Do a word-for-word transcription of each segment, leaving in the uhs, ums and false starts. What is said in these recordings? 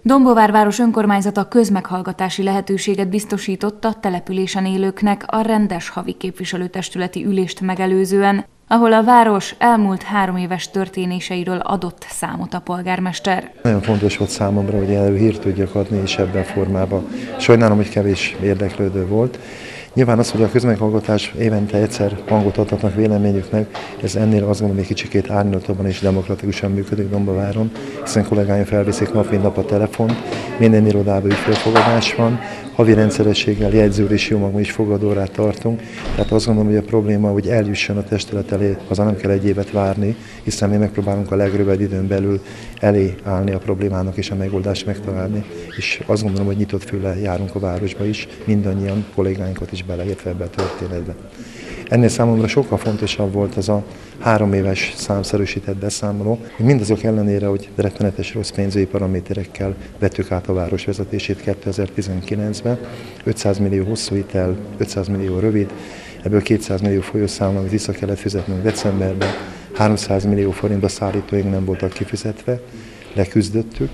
Dombóvár város önkormányzata közmeghallgatási lehetőséget biztosított a településen élőknek a rendes havi képviselőtestületi ülést megelőzően, ahol a város elmúlt három éves történéseiről adott számot a polgármester. Nagyon fontos volt számomra, hogy erről hírt tudjak adni, és ebben a formában. Sajnálom, hogy kevés érdeklődő volt. Nyilván az, hogy a közmeghallgatás évente egyszer hangot adhatnak véleményüknek, ez ennél azt gondolom, hogy kicsikét árnyaltabban és demokratikusan működik Dombováron, hiszen kollégáim felviszik nap mint nap a telefont, minden irodában ügyfélfogadás van, havi rendszerességgel jegyzőrési magam is fogadórát tartunk, tehát azt gondolom, hogy a probléma, hogy eljusson a testület elé, azon nem kell egy évet várni, hiszen mi megpróbálunk a legrövidebb időn belül elé állni a problémának és a megoldást megtalálni, és azt gondolom, hogy nyitott füllel járunk a városba is, mindannyian kollégáinkat is beleértve ebbe a történetbe. Ennél számomra sokkal fontosabb volt az a három éves számszerűsített beszámoló, hogy mindazok ellenére, hogy rettenetes rossz pénzügyi paraméterekkel vettük át a város vezetését kétezer-tizenkilencben, ötszáz millió hosszú hitel, ötszáz millió rövid, ebből kétszáz millió folyószámla, amit vissza kellett fizetnünk decemberben, háromszáz millió forintba szállítóink nem voltak kifizetve, leküzdöttük,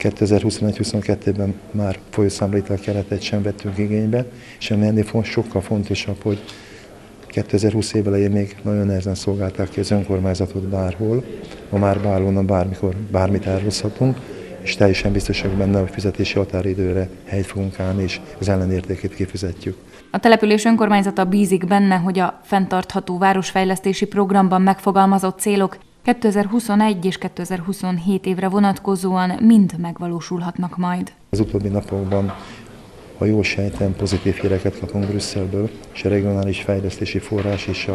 kétezer-huszonegy-huszonkettőben már folyószámlahitel keretet sem vettünk igénybe, és ennél sokkal fontosabb, hogy kétezer-húsz év elején még nagyon nehezen szolgálták ki az önkormányzatot bárhol, ma már bárhonnan, bármikor, bármit elhozhatunk, és teljesen biztosak benne, hogy fizetési határidőre helyt fogunk állni, és az ellenértékét kifizetjük. A település önkormányzata bízik benne, hogy a fenntartható városfejlesztési programban megfogalmazott célok kétezer-huszonegy és kétezer-huszonhét évre vonatkozóan mind megvalósulhatnak majd. Az utóbbi napokban, ha jól sejtem, pozitív híreket kapunk Brüsszelből, és a regionális fejlesztési forrás és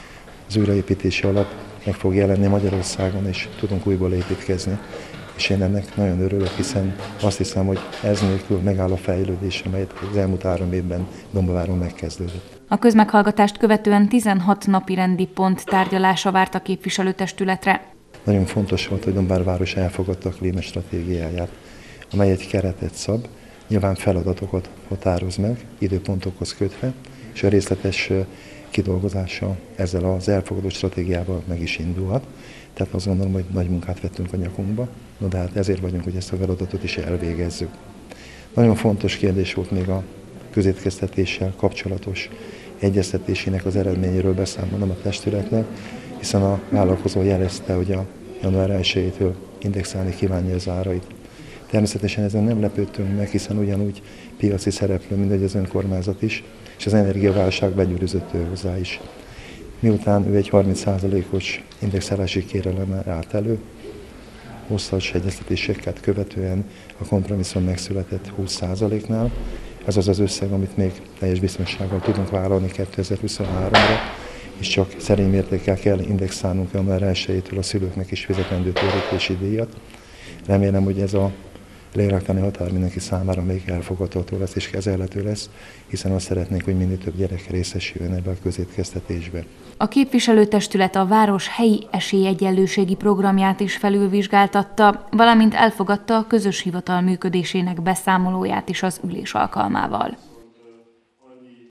az újraépítési alap meg fog jelenni Magyarországon, és tudunk újból építkezni. És én ennek nagyon örülök, hiszen azt hiszem, hogy ez nélkül megáll a fejlődés, amelyet az elmúlt három évben Dombováron megkezdődött. A közmeghallgatást követően tizenhat napi rendi pont tárgyalása várt a képviselőtestületre. Nagyon fontos volt, hogy Dombóvár város elfogadta a klímastratégiáját, amely egy keretet szab, nyilván feladatokat határoz meg, időpontokhoz kötve, és a részletes kidolgozása ezzel az elfogadott stratégiával meg is indulhat. Tehát azt gondolom, hogy nagy munkát vettünk a nyakunkba, no, de hát ezért vagyunk, hogy ezt a feladatot is elvégezzük. Nagyon fontos kérdés volt még a közétkeztetéssel kapcsolatos egyeztetésének az eredményéről beszámolnom a testületnek, hiszen a vállalkozó jelezte, hogy a január elsejétől indexálni kívánja az árait. Természetesen ezen nem lepődtünk meg, hiszen ugyanúgy piaci szereplő, mint az önkormányzat is, és az energiaválság begyűrűzött ő hozzá is. Miután ő egy harminc százalékos indexálási kérelemmel állt elő, hosszas egyeztetéseket követően a kompromisszum megszületett húsz százaléknál. Ez az az összeg, amit még teljes biztonsággal tudunk vállalni kétezer-huszonháromra, és csak szerény mértékkel kell indexálnunk január elsejétől a szülőknek is fizetendő térítési díjat. Remélem, hogy ez a lélektani határ mindenki számára még elfogadható lesz és kezelhető lesz, hiszen azt szeretnénk, hogy minél több gyerek részesüljön ebbe a közétkeztetésbe. A képviselőtestület a város helyi esélyegyenlőségi programját is felülvizsgáltatta, valamint elfogadta a közös hivatal működésének beszámolóját is az ülés alkalmával.